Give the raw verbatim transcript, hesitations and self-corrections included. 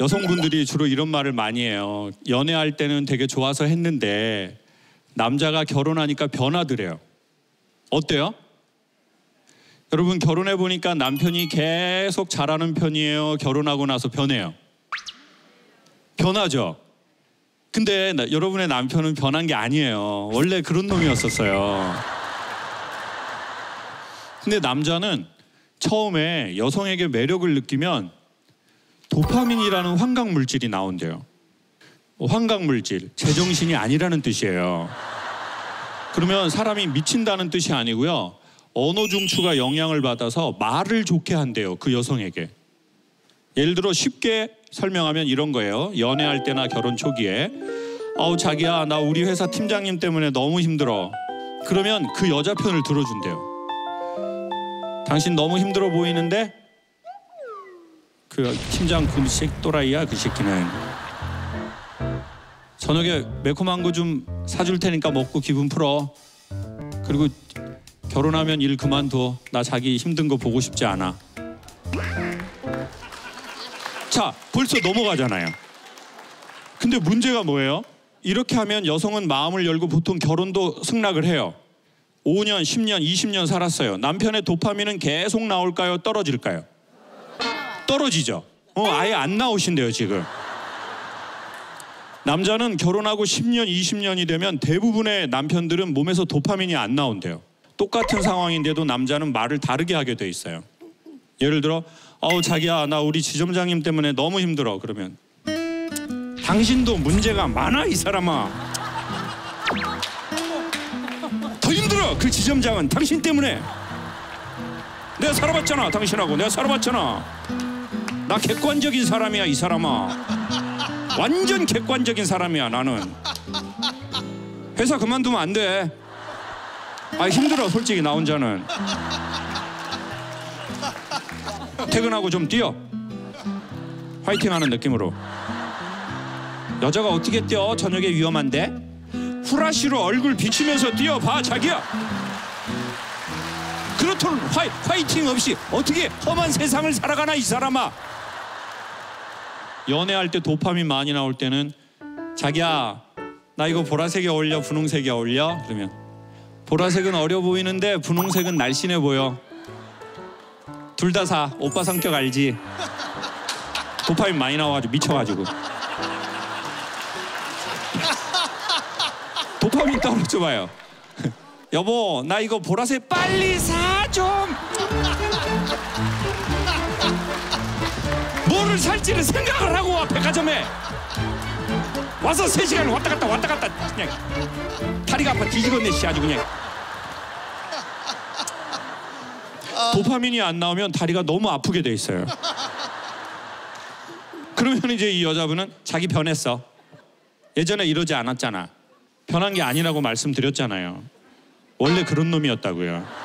여성분들이 주로 이런 말을 많이 해요. 연애할 때는 되게 좋아서 했는데 남자가 결혼하니까 변하더래요. 어때요? 여러분 결혼해 보니까 남편이 계속 잘하는 편이에요? 결혼하고 나서 변해요? 변하죠? 근데 나, 여러분의 남편은 변한 게 아니에요. 원래 그런 놈이었었어요. 근데 남자는 처음에 여성에게 매력을 느끼면 도파민이라는 환각물질이 나온대요. 환각물질, 제정신이 아니라는 뜻이에요. 그러면 사람이 미친다는 뜻이 아니고요. 언어 중추가 영향을 받아서 말을 좋게 한대요. 그 여성에게. 예를 들어 쉽게 설명하면 이런 거예요. 연애할 때나 결혼 초기에 아우 자기야 나 우리 회사 팀장님 때문에 너무 힘들어. 그러면 그 여자 편을 들어준대요. 당신 너무 힘들어 보이는데 그 팀장 그 새끼 또라이야 그 새끼는. 저녁에 매콤한 거 좀 사줄 테니까 먹고 기분 풀어. 그리고 결혼하면 일 그만둬. 나 자기 힘든 거 보고 싶지 않아. 자, 벌써 넘어가잖아요. 근데 문제가 뭐예요? 이렇게 하면 여성은 마음을 열고 보통 결혼도 승낙을 해요. 오 년, 십 년, 이십 년 살았어요. 남편의 도파민은 계속 나올까요? 떨어질까요? 떨어지죠. 어, 아예 안 나오신대요 지금. 남자는 결혼하고 십 년, 이십 년이 되면 대부분의 남편들은 몸에서 도파민이 안 나온대요. 똑같은 상황인데도 남자는 말을 다르게 하게 돼 있어요. 예를 들어 어우 자기야 나 우리 지점장님 때문에 너무 힘들어. 그러면 당신도 문제가 많아 이 사람아. 더 힘들어. 그 지점장은 당신 때문에. 내가 살아봤잖아 당신하고. 내가 살아봤잖아. 나 객관적인 사람이야 이 사람아. 완전 객관적인 사람이야 나는. 회사 그만두면 안 돼. 아 힘들어 솔직히 나 혼자는. 퇴근하고 좀 뛰어. 화이팅하는 느낌으로. 여자가 어떻게 뛰어? 저녁에 위험한데? 후라시로 얼굴 비치면서 뛰어봐 자기야. 그렇다면 화이, 화이팅 없이 어떻게 험한 세상을 살아가나 이 사람아. 연애할 때 도파민 많이 나올 때는 자기야 나 이거 보라색이 어울려 분홍색이 어울려? 그러면 보라색은 어려 보이는데 분홍색은 날씬해 보여. 둘 다 사. 오빠 성격 알지? 도파민 많이 나와가지고 미쳐가지고. 도파민 떨어져봐요. 여보 나 이거 보라색 빨리 사 좀. 뭐를 살지를 생각을 하고 와 백화점에. 와서 세 시간 왔다 갔다 왔다 갔다 그냥 다리가 아파 뒤지겠네 씨 아주 그냥. 도파민이 안 나오면 다리가 너무 아프게 돼 있어요. 그러면 이제 이 여자분은 자기 변했어. 예전에 이러지 않았잖아. 변한 게 아니라고 말씀드렸잖아요. 원래 그런 놈이었다고요.